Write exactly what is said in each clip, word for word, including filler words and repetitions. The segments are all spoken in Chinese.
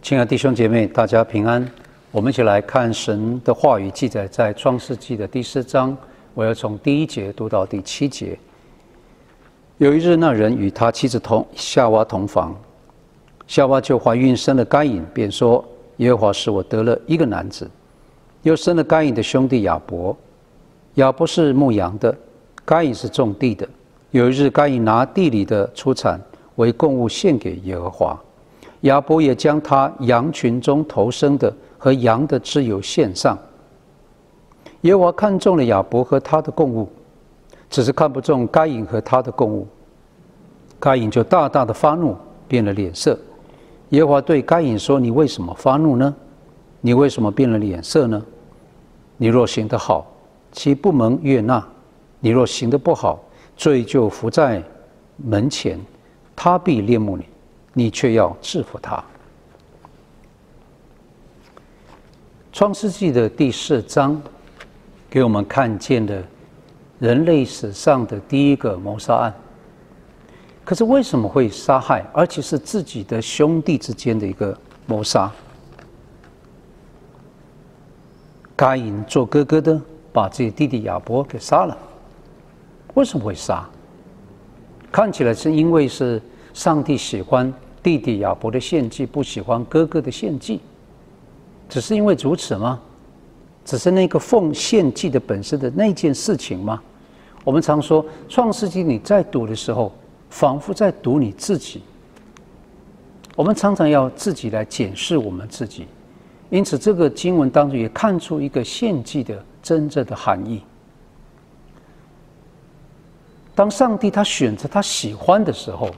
亲爱的弟兄姐妹，大家平安。我们一起来看神的话语，记载在创世纪的第四章，我要从第一节读到第七节。有一日，那人与他妻子同夏娃同房，夏娃就怀孕生了该隐，便说：耶和华使我得了一个男子。又生了该隐的兄弟亚伯，亚伯是牧羊的，该隐是种地的。有一日，该隐拿地里的出产为供物献给耶和华，亚伯也将他羊群中头生的和羊的脂油献上。耶和华看中了亚伯和他的供物，只是看不中该隐和他的供物。该隐就大大的发怒，变了脸色。耶和华对该隐说：你为什么发怒呢？你为什么变了脸色呢？你若行得好，其不蒙悦纳；你若行得不好，罪就伏在门前，他必恋慕你，你却要制服他。创世纪的第四章给我们看见了人类史上的第一个谋杀案。可是为什么会杀害，而且是自己的兄弟之间的一个谋杀？该隐做哥哥的把自己弟弟亚伯给杀了。为什么会杀？看起来是因为是上帝喜欢弟弟亚伯的献祭，不喜欢哥哥的献祭。只是因为如此吗？只是那个奉献祭的本身的那件事情吗？我们常说创世纪你在读的时候，仿佛在读你自己。我们常常要自己来检视我们自己，因此这个经文当中也看出一个献祭的真正的含义。当上帝他选择他喜欢的时候，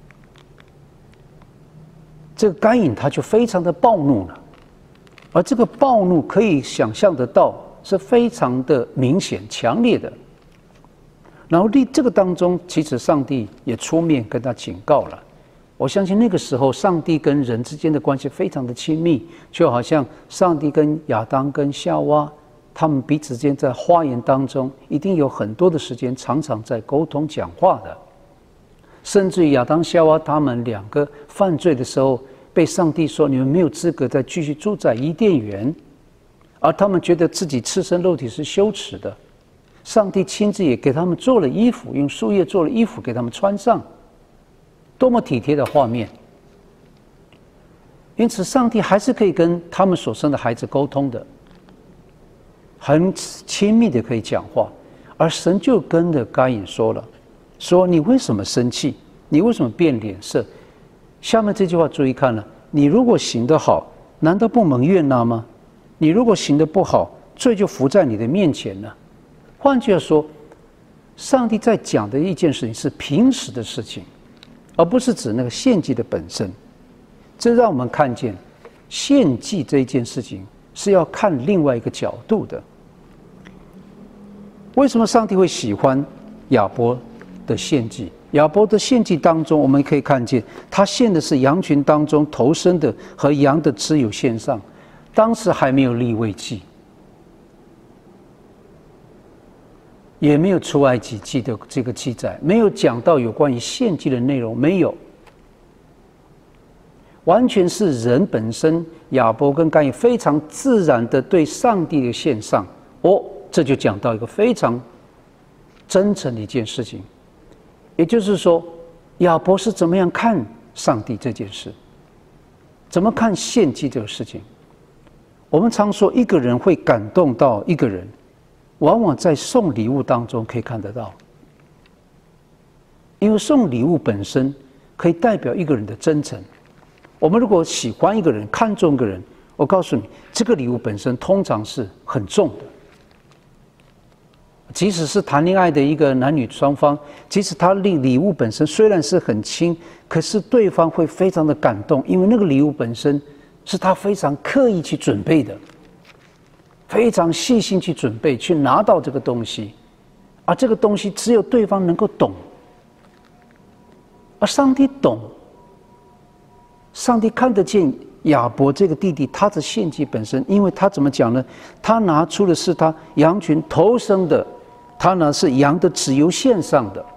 这个该隐他就非常的暴怒了，而这个暴怒可以想象得到是非常的明显强烈的。然后这个当中其实上帝也出面跟他警告了。我相信那个时候上帝跟人之间的关系非常的亲密，就好像上帝跟亚当跟夏娃他们彼此间在花园当中一定有很多的时间常常在沟通讲话的。甚至于亚当夏娃他们两个犯罪的时候，被上帝说你们没有资格再继续住在伊甸园，而他们觉得自己赤身肉体是羞耻的，上帝亲自也给他们做了衣服，用树叶做了衣服给他们穿上。多么体贴的画面！因此上帝还是可以跟他们所生的孩子沟通的，很亲密的可以讲话。而神就跟着该隐说了，说你为什么生气？你为什么变脸色？下面这句话注意看了，你如果行得好，难道不蒙悦纳吗？你如果行得不好，罪就伏在你的面前了。换句话说，上帝在讲的一件事情是平时的事情，而不是指那个献祭的本身。这让我们看见献祭这一件事情是要看另外一个角度的。为什么上帝会喜欢亚伯的献祭？亚伯的献祭当中，我们可以看见他献的是羊群当中头生的和羊的脂油献上。当时还没有利未记，也没有出埃及记的这个记载，没有讲到有关于献祭的内容，没有，完全是人本身亚伯跟该隐非常自然的对上帝的献上。哦，这就讲到一个非常真诚的一件事情，也就是说亚伯是怎么样看上帝这件事，怎么看献祭这个事情。我们常说一个人会感动到一个人，往往在送礼物当中可以看得到。因为送礼物本身可以代表一个人的真诚。我们如果喜欢一个人，看重一个人，我告诉你，这个礼物本身通常是很重的。即使是谈恋爱的一个男女双方，即使他礼礼物本身虽然是很轻，可是对方会非常的感动，因为那个礼物本身是他非常刻意去准备的，非常细心去准备，去拿到这个东西，而这个东西只有对方能够懂，而上帝懂。上帝看得见亚伯这个弟弟他的献祭本身，因为他怎么讲呢？他拿出的是他羊群头生的，他呢是羊的脂油献上的，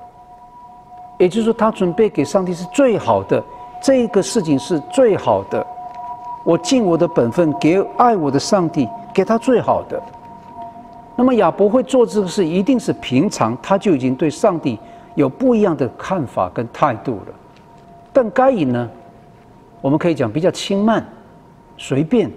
也就是说他准备给上帝是最好的，这个事情是最好的， 我尽我的本分，给爱我的上帝，给他最好的。那么亚伯会做这个事，一定是平常他就已经对上帝有不一样的看法跟态度了。但该隐呢，我们可以讲比较轻慢、随便。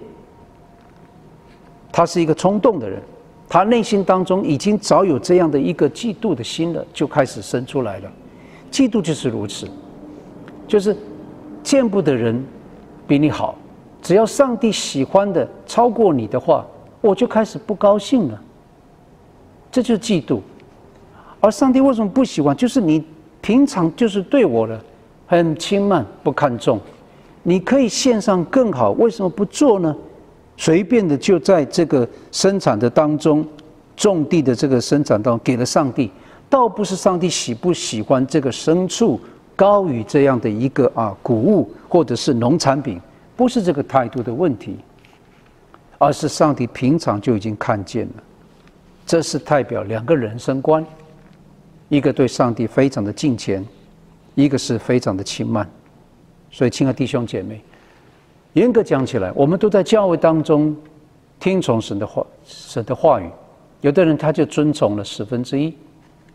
他是一个冲动的人，他内心当中已经早有这样的一个嫉妒的心了，就开始生出来了。嫉妒就是如此，就是见不得人比你好，只要上帝喜欢的超过你的话，我就开始不高兴了。这就是嫉妒。而上帝为什么不喜欢？就是你平常就是对我的很轻慢不看重，你可以献上更好，为什么不做呢？随便的就在这个生产的当中，种地的这个生产当中给了上帝，倒不是上帝喜不喜欢这个牲畜高于这样的一个啊谷物或者是农产品，不是这个态度的问题，而是上帝平常就已经看见了。这是代表两个人生观，一个对上帝非常的敬虔，一个是非常的轻慢。所以亲爱的弟兄姐妹，严格讲起来，我们都在教会当中听从神的话，神的话语。有的人他就遵从了十分之一，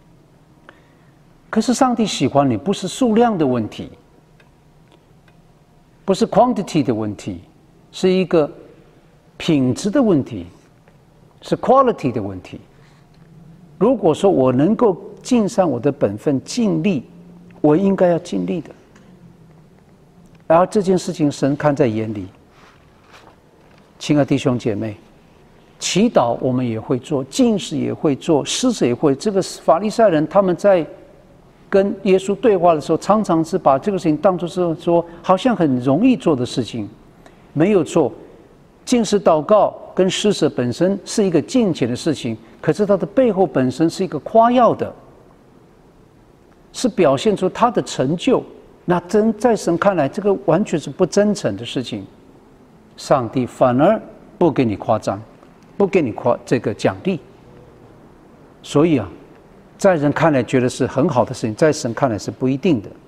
可是上帝喜欢你，不是数量的问题，不是 quantity 的问题，是一个品质的问题，是 quality 的问题。如果说我能够尽上我的本分，尽力，我应该要尽力的。然后这件事情神看在眼里。亲爱的弟兄姐妹，祈祷我们也会做，禁食也会做，施舍也会。这个法利赛人他们在跟耶稣对话的时候，常常是把这个事情当作是说好像很容易做的事情。没有错，禁食祷告跟施舍本身是一个敬虔的事情，可是它的背后本身是一个夸耀的，是表现出他的成就。那真在神看来，这个完全是不真诚的事情。上帝反而不给你夸张，不给你夸这个奖励。所以啊，在人看来觉得是很好的事情，在神看来是不一定的。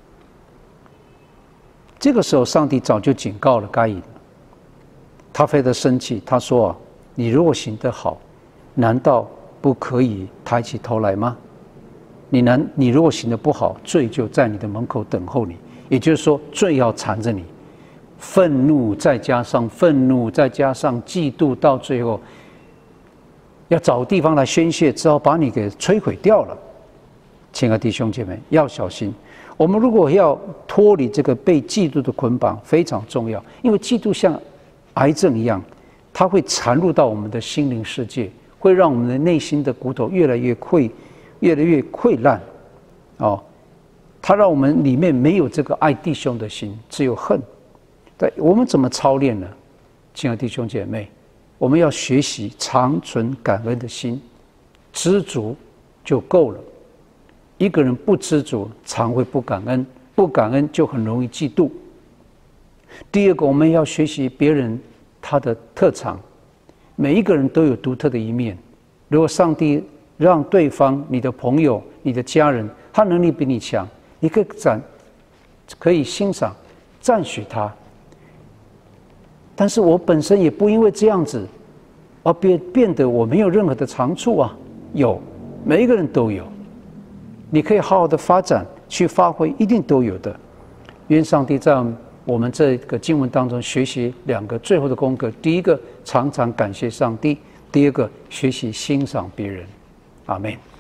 这个时候，上帝早就警告了该隐，他非常生气，他说啊：“你如果行得好，难道不可以抬起头来吗？你难，你如果行得不好，罪就在你的门口等候你。也就是说，罪要缠着你，愤怒再加上愤怒，再加上嫉妒，到最后要找地方来宣泄，只好把你给摧毁掉了。”亲爱的弟兄姐妹，要小心。我们如果要脱离这个被嫉妒的捆绑，非常重要，因为嫉妒像癌症一样，它会缠入到我们的心灵世界，会让我们的内心的骨头越来越溃。越来越溃烂，哦，它让我们里面没有这个爱弟兄的心，只有恨。对，我们怎么操练呢？亲爱的弟兄姐妹，我们要学习常存感恩的心，知足就够了。一个人不知足，常会不感恩，不感恩就很容易嫉妒。第二个，我们要学习别人他的特长，每一个人都有独特的一面。如果上帝让对方、你的朋友、你的家人，他能力比你强，你可以赞，可以欣赏、赞许他。但是我本身也不因为这样子，而变变得我没有任何的长处啊。有，每一个人都有，你可以好好的发展、去发挥，一定都有的。愿上帝在我们这个经文当中学习两个最后的功课：第一个，常常感谢上帝；第二个，学习欣赏别人。阿们。